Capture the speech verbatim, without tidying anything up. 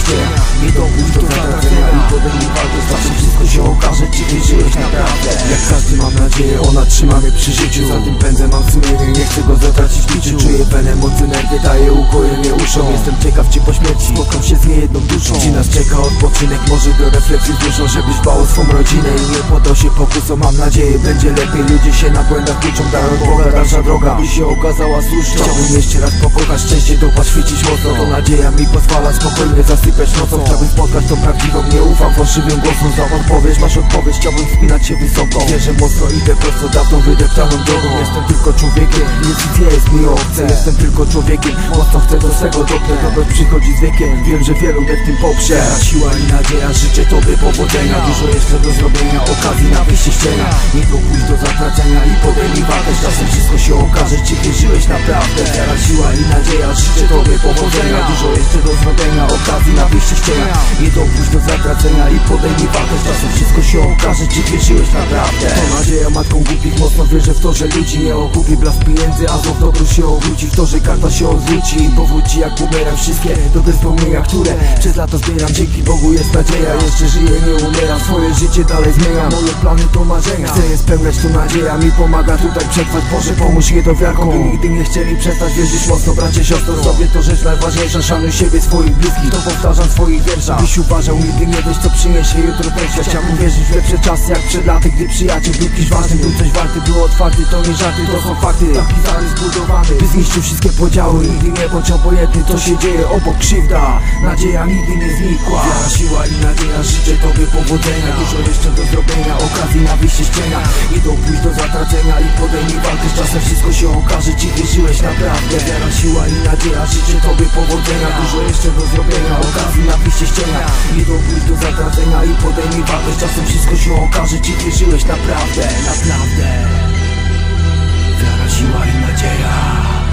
ścienia. Nie dopuść do zatracenia i podejmij walkę z czasem, wszystko się okaże, czy wierzyłeś naprawdę. Jak każdy mam nadzieję, ona trzyma mnie przy życiu. Za tym pędzę mam sumienie, nie chcę go zatracić w biciu. Czuję penę, moc, energię, daję ukojenie uszom. Jestem ciekaw, czy po śmierci spotkam się z niejedną duszą. Czy nas czeka odpoczynek, może do refleksji z duszą, żebyś dbał o swą rodzinę i nie poddał się pokusom. Mam nadzieję, będzie lepiej, ludzie się na błędach uczą. Dar od Boga, dalsza droga, by się okazała słuszną. Chciałbym jeszcze raz pokochać, szczęście dopa świecić mocno. To nadzieja mi pozwala spokojnie zasypiać nocą. Chciałbym spotkać tą prawdziwą, nie ufam fałszywym głosom. Za odpowiedź, masz odpowiedź, chciałbym wspinać się wysoko. Wierzę mocno, idę prosto dawną wydeptaną drogą. Jestem tylko człowiekiem, nic nie jest mi obce. Jestem tylko człowiekiem, mocno chcę do swego dotknę. Dobroć przychodzi z wiekiem, wiem, że wielu mnie w tym poprze. Siła i nadzieja, życzę tobie powodzenia. Dużo jeszcze do zrobienia, okazji na wyjście z cienia. Nie dopuść do zatracenia i podejmij walkę. Z czasem wszystko się okaże, czy wierzyłeś naprawdę. Wiara, siła i nadzieja, życzę tobie powodzenia. Dużo jeszcze do zrobienia, okazji na wyjście z cienia. Nie dopuść do zatracenia i podejmij walkę. Z czasem wszystko się okaże, czy wierzyłeś naprawdę. To nadzieja matką głupich, mocno wierzę w to, że ludzi nie okupi blask pieniędzy, a znów dobro się obróci. W to, że karta się odwróci i powróci jak bumerang. Wszystkie dobre wspomnienia, które przez lata zbieram. Dzięki Bogu jest nadzieja, jeszcze żyję, nie umieram. Swoje życie dalej zmieniam, moje plany to marzenia. Chcę je spełniać, to nadzieja mi pomaga tutaj przetrwać. Boże, pomóż niedowiarkom, by nigdy nie chcieli przestać wierzyć mocno. Bracie, siostro, sobie to rzecz najważniejsza. Szanuj siebie, swoich bliskich, to powtarzam w swoich wierszach. Byś uważał, nigdy nie wiesz, co przyniesie jutro będzie. Chciałbym wierzyć w lepsze czasy, jak przed laty, gdy przyjaciel był kimś ważnym. Był coś warty, był otwarty, to nie żarty, to są fakty. Taki zarys zbudowany, by zniszczył wszystkie podziały. Nigdy nie bądź obojętny, co się dzieje obok, krzywda. Nadzieja nigdy nie znikła. Wiara, siła i nadzieja, życzę tobie powodzenia. Dużo jeszcze do zrobienia, okazji na wyjście z cienia. Nie dopuść do zatracenia i podejmij walkę. Z czasem wszystko się okaże, czy wierzyłeś naprawdę. Wiara, siła i nadzieja, życzę tobie powodzenia. Dużo jeszcze do zrobienia, okazji na wyjście z cienia. Nie dopuść do zatracenia i podejmij walkę. Z czasem wszystko się okaże, czy wierzyłeś naprawdę. Naprawdę. Wiara, siła i nadzieja.